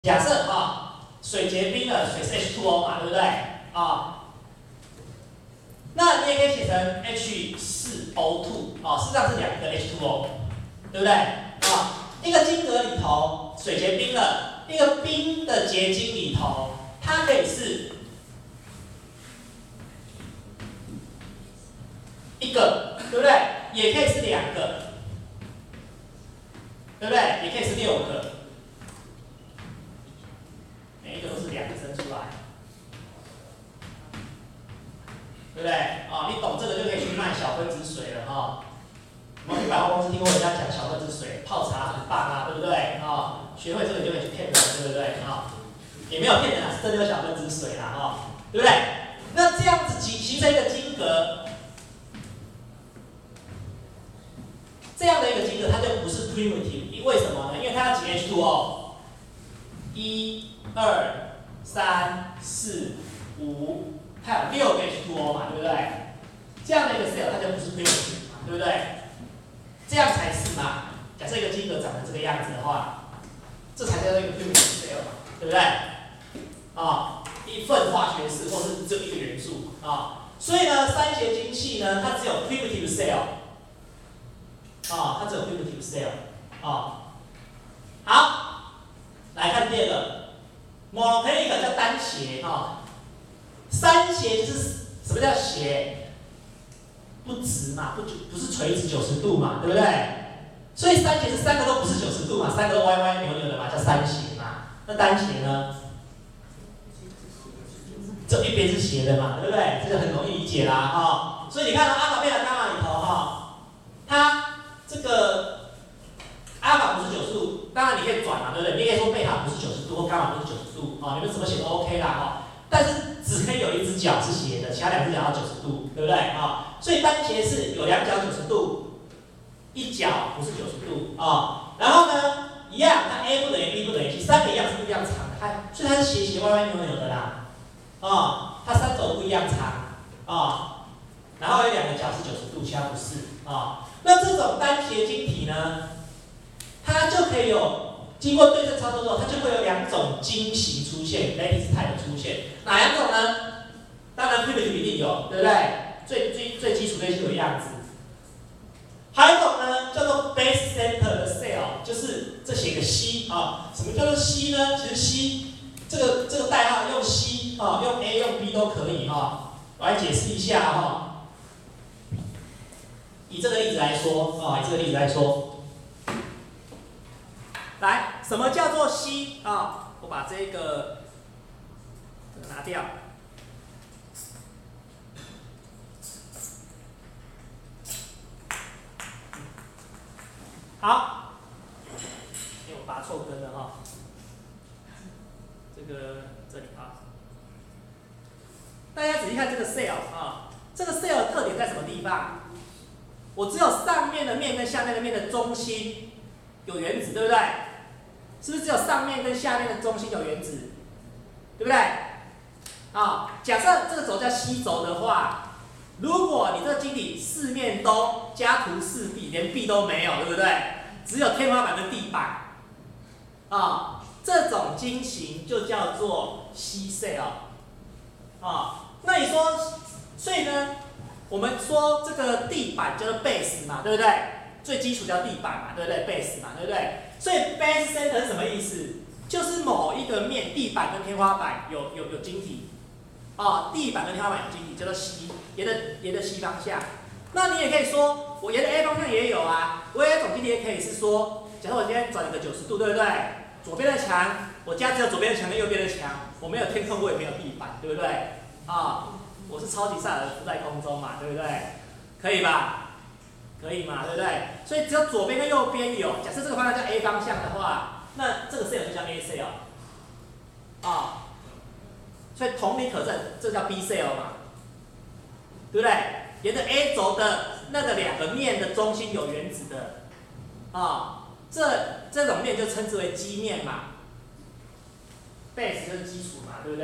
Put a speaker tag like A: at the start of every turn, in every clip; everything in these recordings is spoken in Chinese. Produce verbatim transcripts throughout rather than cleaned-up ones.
A: 假设啊，水结冰了，水是 H 二 O 嘛，对不对？啊，那你也可以写成 H 四 O 二 啊，事实上是两个 H 二 O， 对不对？啊，一个晶格里头水结冰了，一个冰的结晶里头，它可以是一个，对不对？也可以是两个，对不对？也可以是六个。每一个都是两个生出来，对不对？啊、哦，你懂这个就可以去卖小分子水了哈、哦。我们去百货公司听过人家讲小分子水泡茶很棒啊，对不对？啊、哦，学会这个就可以去骗人，对不对？啊、哦，也没有骗人啊，是真的有小分子水啦，哈、哦，对不对？那这样子形形成一个晶格，这样的一个晶格它就不是 primitive， 为什么呢？因为它要几 H 二 O， 一、二、三、四、五，它有六个 H 二 O 嘛，对不对？这样的一个 cell 它就不是 primitive 嘛，对不对？这样才是嘛。假设一个晶格长成这个样子的话，这才叫做一个 primitive cell 嘛，对不对？啊，一份化学式或是只有一个元素啊，所以呢，三节晶系呢，它只有 primitive cell， 啊，它只有 primitive cell， 啊，好，来看第二个 monoclinic 叫单斜啊，三斜就是什么叫斜？不直嘛，不不是垂直九十度嘛，对不对？所以三斜是三个都不是九十度嘛，三个都歪歪扭扭的嘛，叫三斜嘛。那单斜呢？这一边是斜的嘛，对不对？这个很容易理解啦，哈、哦。所以你看到阿法贝塔伽马里头哈，它这个阿法不是九十度，当然你可以转嘛，对不对？你也可以说贝塔不是九十度或伽马不是九十度啊、哦，你们怎么写都 OK 啦，哈、哦。但是只可以有一只角是斜的，其他两只角要九十度，对不对？啊、哦，所以单斜是有两角九十度，一角不是九十度啊、哦。然后呢，一样，它 A 不等于 B 不等于 C， 三个一样是不一样长的，它所以它是斜斜歪歪扭扭的啦，啊、哦，它三轴不一样长啊、哦，然后有两个角是九十度，其他不是啊、哦。那这种单斜晶体呢，它就可以有。经过对称操作之后，它就会有两种晶型出现 ，lattice type 出现。哪两种呢？当然 primitive 一定有，对不对？最最最基础最基础的样子。还有一种呢，叫做 base center 的 cell， 就是这写个 C 啊。什么叫做 C 呢？其实 C 这个这个代号用 C 啊，用 A 用 B 都可以啊。我来解释一下哈。以这个例子来说啊，以这个例子来说。来，什么叫做 C 啊？我把这个这个拿掉。好，因为我拔错根了哈。这个这里啊，大家仔细看这个 cell 啊，这个 cell 的特点在什么地方？我只有上面的面跟下面的面的中心有原子，对不对？是不是只有上面跟下面的中心有原子，对不对？啊，假设这个轴叫 C 轴的话，如果你这个晶体四面都家徒四壁，连壁都没有，对不对？只有天花板跟地板，啊，这种晶型就叫做 C cell， 啊，那你说，所以呢，我们说这个地板叫做 base 嘛，对不对？最基础叫地板嘛，对不对 ？base 嘛，对不对？所以 base center 是什么意思？就是某一个面，地板跟天花板有有有晶体，啊，地板跟天花板有晶体，叫做 C， 沿着沿着 C 方向。那你也可以说，我沿着 A 方向也有啊。我有一种晶体也可以是说，假设我今天转了个九十度，对不对？左边的墙，我家只有左边的墙跟右边的墙，我没有天空，我也没有地板，对不对？啊，我是超级赛尔浮在空中嘛，对不对？可以吧？可以嘛，对不对？所以只有左边跟右边有。假设这个方向叫 A 方向的话，那这个 cell 就叫 A cell， 啊，所以同理可证，这叫 B cell 嘛，对不对？沿着 A 轴的那个两个面的中心有原子的，啊，这这种面就称之为基面嘛。base 就是基础嘛，对不对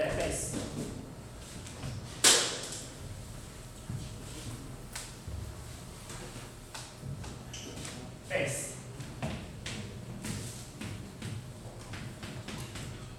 A: ？base。base，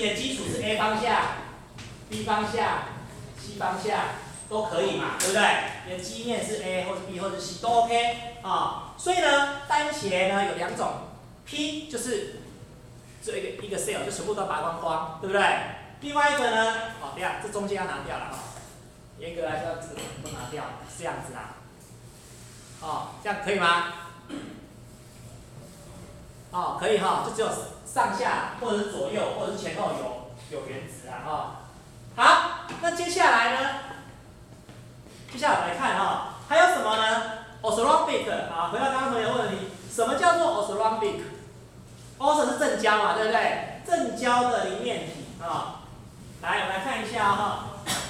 A: 你的基础是 A 方向、B 方向、C 方向都可以嘛，对不对？你的基面是 A 或是 B 或是 C 都 OK 啊。所以呢，单斜呢有两种 ，P 就是这一个一个 cell 就全部都拔光光，对不对？另外一个呢，哦，等一下这中间要拿掉了哈。严格来说，这个都拿掉，是这样子啊。哦，这样可以吗？哦，可以哈，就只有上下或者是左右或者是前后有有原子啊哈。好，那接下来呢？接下来我们来看哈，还有什么呢 ？orthorhombic 啊，回到刚刚同学的问题，什么叫做 orthorhombic？ortho 是正交嘛，对不对？正交的菱面体啊。来，我们来看一下哈。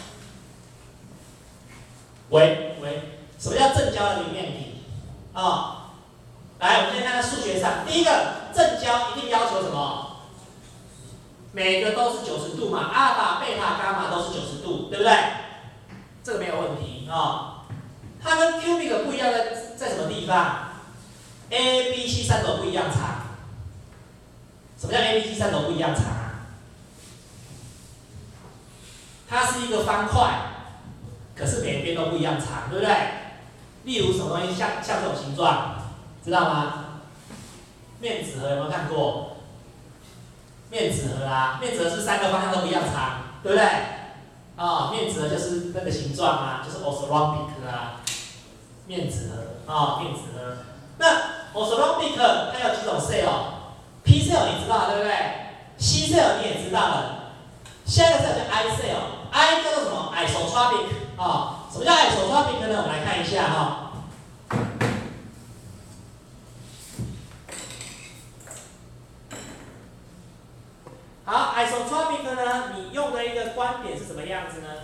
A: 喂喂，什么叫正交的菱面体？啊，来，我们先看看数学上，第一个正交一定要求什么？每个都是九十度嘛，阿尔法、贝塔、伽马都是九十度，对不对？这个没有问题啊。它跟 cubic 不一样在在什么地方 ？A、B、C 三轴不一样长。什么叫 A、B、C 三轴不一样长啊？它是一个方块，可是每边都不一样长，对不对？例如什么东西像像这种形状，知道吗？面纸盒有没有看过？面纸盒啊，面纸盒是三个方向都不一样长，对不对？啊、哦，面纸盒就是那个形状啊，就是 orthorhombic 啊，面纸盒啊、哦，面纸盒。那 orthorhombic 它有几种 cell？P cell 你知道对不对 ？C cell 你也知道了。下一个 cell 叫 I cell，I 叫做什么 ？isotropic 啊、哦，什么叫 isotropic 呢？我们来看一下哈、哦。好 ，isotropic 呢，你用的一个观点是什么样子呢？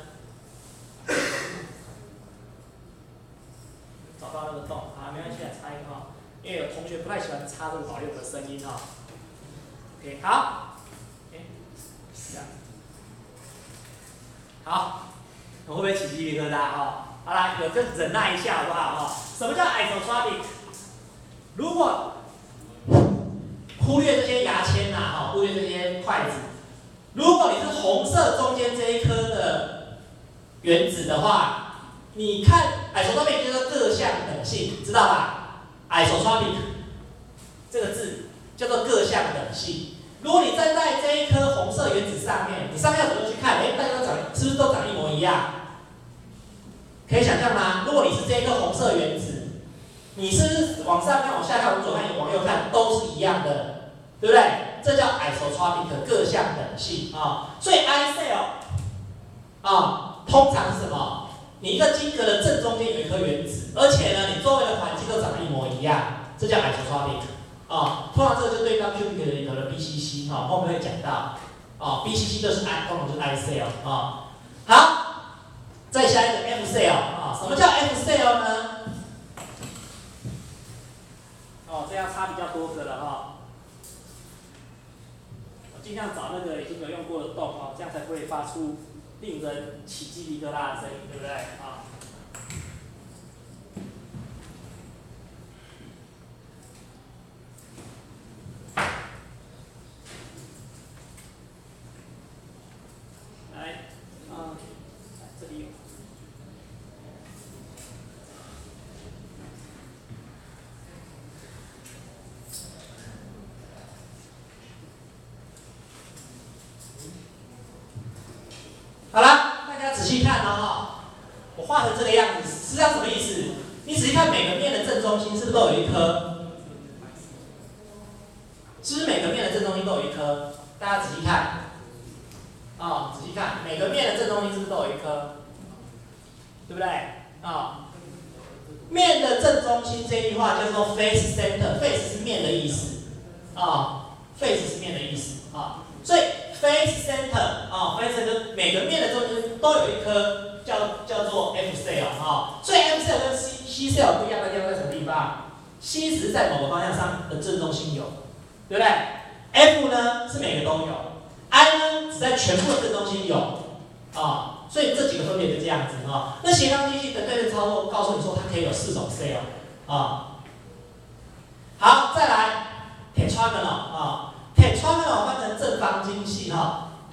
A: 找到那个洞啊，没关系，来插一个哈，因为有同学不太喜欢插这个保佑的声音哈。OK， 好，哎，这样，好，我会不会起鸡皮疙瘩哈？好啦，有就忍耐一下好不好哈？什么叫 isotropic？ 如果忽略这些牙签呐，哈，忽略这些筷子。如果你是红色中间这一颗的原子的话，你看 isotropic 叫做各项等性，知道吧 ？isotropic 这个字叫做各项等性。如果你站在这一颗红色原子上面，你上下左右去看，哎，大家都长是不是都长一模一样？可以想象吗？如果你是这一颗红色原子，你是不是往上看、往下看、往左看、往右看都是一样的，对不对？这叫 isotropic 各项等性啊。所以 I cell 啊，通常是什么？你一个晶格的正中间有一颗原子，而且呢，你周围的环境都长得一模一样，这叫 isotropic 啊。通常这个就对到 cubic 的一个 B C C 哈，后面会讲到啊 ，B C C 就是 I， 通常就是 I cell 啊。好，再下一个 F cell 啊，什么叫 F cell 呢？哦，这样差比较多个了哈。我尽量找那个已经有用过的洞哦，这样才不会发出令人起鸡皮疙瘩的声音，对不对啊？来，啊，这里有。好了，大家仔细看哦，我画成这个样子，实际上什么意思？你仔细看每个面的正中心是不是都有一颗？是不是每个面的正中心都有一颗？大家仔细看，啊、哦，仔细看，每个面的正中心是不是都有一颗？对不对？啊、哦，面的正中心这句话叫做 face center，face 是面的意思，啊、哦、，face 是面的意思啊、哦，所以。face center 啊 ，face center 每个面的中间都有一颗叫叫做 F cell 啊、哦，所以 F cell 跟 C C cell 不一样的地方在什么地方 ？C 只是在某个方向上的正中心有，对不对 ？F 呢是每个都有 ，I 呢只在全部的正中心有啊、哦，所以这几个分别就这样子啊、哦。那斜方机器的对称操作告诉你说它可以有四种 cell 啊、哦。好，再来 tetragonal 啊。tetragonal 翻成正方晶系哈，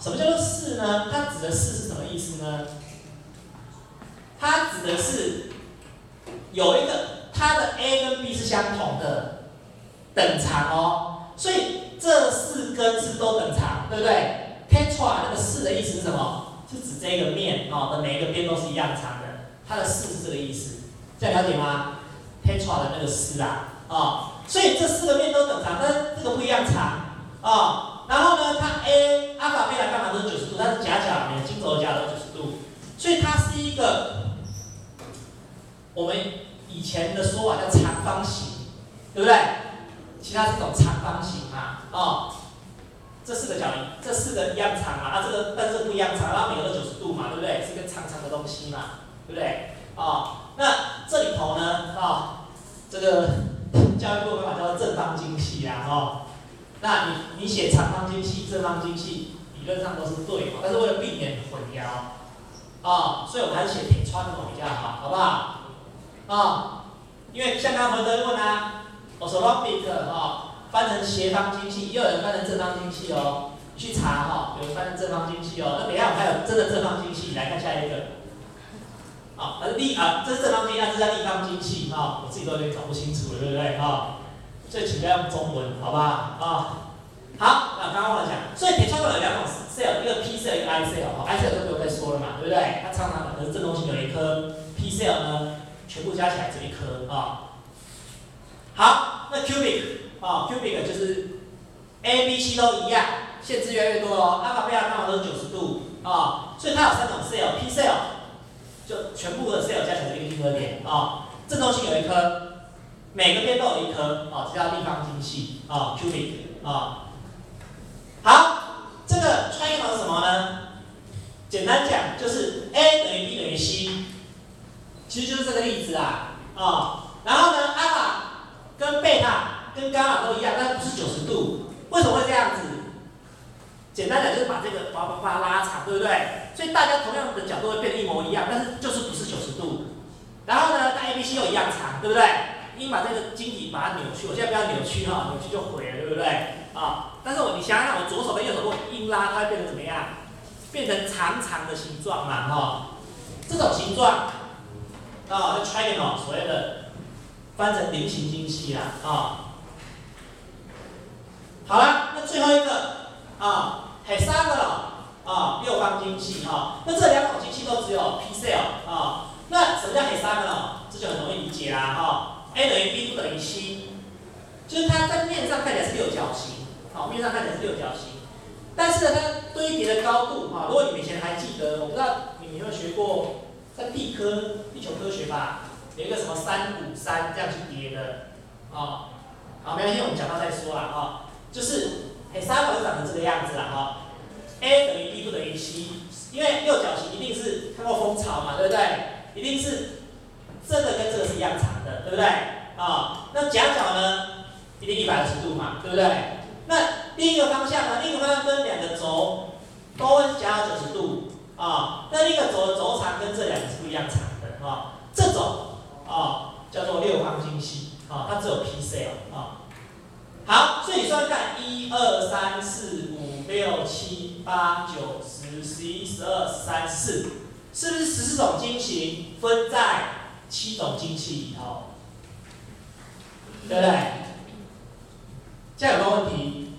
A: 什么叫做式呢？它指的式是什么意思呢？它指的是有一个它的 A 跟 B 是相同的等长哦，所以这四根是都等长，对不对 ？tetra 那个式的意思是什么？是指这个面哦的每一个边都是一样长的，它的式是这个意思，这样了解吗 ？tetra 的那个式啊，哦，所以这四个面都等长，但是这个不一样长哦。然后呢，它 A 阿法贝塔伽马都是九十度，它是夹角，每个经轴的夹角都九十度，所以它是一个我们以前的说法叫长方形，对不对？其他是一种长方形嘛，哦，这四个角，这四个一样长嘛，啊，这个但是不一样长，然后每个都九十度嘛，对不对？是一个长长的东西嘛，对不对？哦，那这里头呢，哦，这个教育部的方法叫做正方晶系啊，哦。那你你写长方晶系、正方晶系，理论上都是对的，但是为了避免混淆，啊、哦，所以我们还是写铁穿孔比较好，好不好？啊、哦，因为像刚刚回德问啊 ，orthorhombic 哦，翻成斜方晶系，也有人翻成正方晶系哦，你去查哈、哦，有人翻成正方晶系哦。那等一下我们还有真的正方晶系，来看下一个。啊、哦，那立啊，这是正方晶系，这叫立方晶系啊、哦，我自己都有点搞不清楚了，对不对啊？哦所以请不要用中文，好不好？啊、哦，好，那刚刚忘了讲，所以铁穿孔有两种 cell， 一个 P cell， 一个 I cell， 哦 ，I cell 就不用再说了嘛，对不对？它常常可是正中心有一颗 ，P cell 呢，全部加起来这一颗啊、哦。好，那 cubic 啊、哦、，cubic 就是 A、B、C 都一样，限制越来越多哦。阿法贝塔刚好都是九十度啊、哦，所以它有三种 cell，P cell 就全部的 cell 加起来是一个晶核点啊、哦，正中心有一颗。每个边都有一颗，哦，这叫立方晶系，哦 ，cubic， 啊、哦。好，这个穿越孔是什么呢？简单讲就是 A 等于 B 等于 C， 其实就是这个例子啊，啊、哦。然后呢，阿法跟贝塔跟伽马都一样，但不是九十度，为什么会这样子？简单讲就是把这个把把它拉长，对不对？所以大家同样的角度会变得一模一样，但是就是不是九十度。然后呢，它 A、B、C 又一样长，对不对？硬把这个晶体把它扭曲，我现在不要扭曲哈，扭曲就毁了，对不对？啊，但是我你想想，我左手跟右手如果硬拉，它会变成怎么样？变成长长的形状嘛，哈。这种形状啊，叫 trigonal， 所谓的翻成菱形晶系啦，啊。好了，那最后一个啊 hexagonal 啊，六方晶系啊，那这两种晶系都只有 P cell 啊。那什么叫 hexagonal？ 这就很容易理解啦，哈。A 等于 B 不等于 C， 就是它在面上看起来是六角形，好，面上看起来是六角形，但是呢，它堆叠的高度，哈，如果你们以前还记得，我不知道你们有没有学过，在地科、地球科学吧，有一个什么三五三这样去叠的，啊，好，没关系，我们讲到再说啦，啊，就是 hexagonal 就长成这个样子啦，哈 ，A 等于 B 不等于 C， 因为六角形一定是看过蜂巢嘛，对不对？一定是。这个跟这个是一样长的，对不对？啊、哦，那夹角呢，一定一百二十度嘛，对不对？那另一个方向呢，另一个方向跟两个轴都会夹角九十度啊、哦，那另一个轴的轴长跟这两个是不一样长的啊、哦，这种啊、哦、叫做六方晶系啊、哦，它只有 P cell 啊、哦。好，所以你算看一二三四五六七八九十十一十二十三十四，是不是十四种晶型分在？七种晶系里头，对不对？这样有没有问题？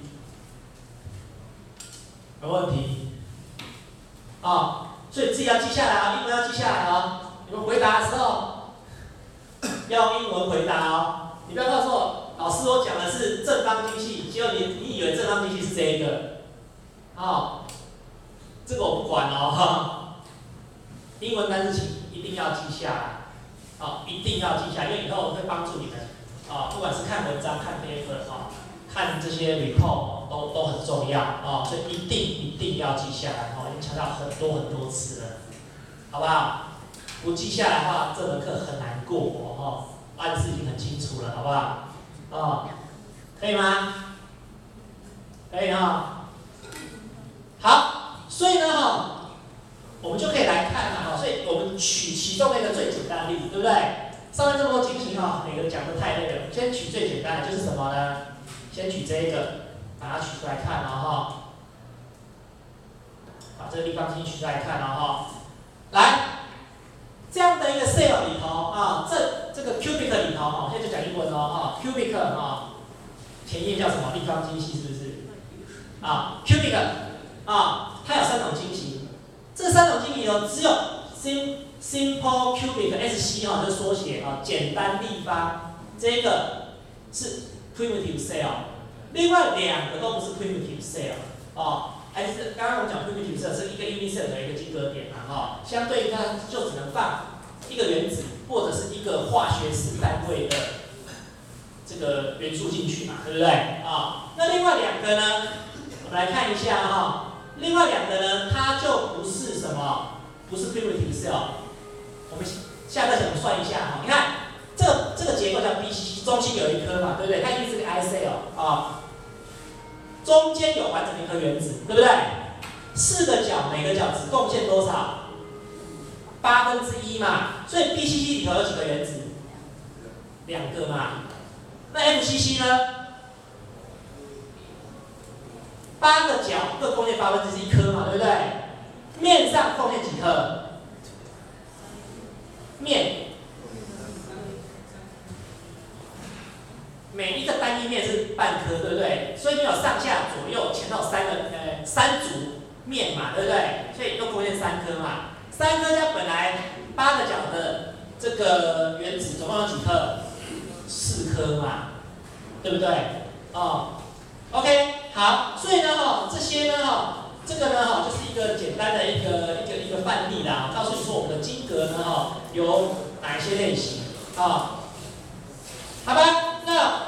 A: 有问题？啊、哦，所以自己要记下来啊，英文要记下来哦。你们回答的时候要用英文回答哦。你不要告诉我，老师我讲的是正方晶系，结果你你以为正方晶系是这一个，哦，这个我不管哦。英文单词请一定要记下来。哦，一定要记下，因为以后会帮助你们啊、哦，不管是看文章、看 paper 啊、哦，看这些 report、哦、都都很重要啊、哦，所以一定一定要记下来哦，已经强调很多很多次了，好不好？不记下来的话，这门课很难过哦，案子已经很清楚了，好不好？哦，可以吗？可以哈、哦。好，所以呢哈。哦我们就可以来看嘛，哈，所以我们取其中的一个最简单的例子，对不对？上面这么多晶型哈，每个讲的太累了，先取最简单的，就是什么呢？先取这一个，把它取出来看了哈。 把这个立方体取出来看了哈。来，这样的一个 cell 里头啊，这这个 cubic 里头啊，现在就讲英文哦哈 ，cubic 啊，前页叫什么？立方精细是不是？啊 ，cubic 啊，它有三种晶型，这三种晶型有只有 sim simple cubic S C 哈，就是缩写啊，简单立方，这个是 primitive cell， 另外两个都不是 primitive cell 啊。还是刚刚我们讲 primitive cell 是一个 unit cell 的一个晶格点嘛，哈，相对于它就只能放一个原子或者是一个化学式单位的这个元素进去嘛，对不对？啊，那另外两个呢，我们来看一下哈，另外两个呢，它就不是什么，不是 primitive cell。我们下课前我们算一下哈，你看这个这个结构叫 B C C， 中心有一颗嘛，对不对？它一定是个 I cell 啊。中间有完整的一颗原子，对不对？四个角，每个角只贡献多少？八分之一嘛。所以 B C C 里头有几个原子？两个嘛。那 F C C 呢？八个角各贡献八分之一颗嘛，对不对？面上贡献几颗？面。每一个单一面是半颗，对不对？所以你有上下左右前后三个呃三组面嘛，对不对？所以都贡献三颗嘛。三颗加本来八个角的这个原子总共有几颗？四颗嘛，对不对？哦 ，OK， 好，所以呢哈、哦，这些呢哈、哦，这个呢哈、哦、就是一个简单的一个一个一个范例啦，告诉你说我们的晶格呢哈、哦、有哪一些类型啊。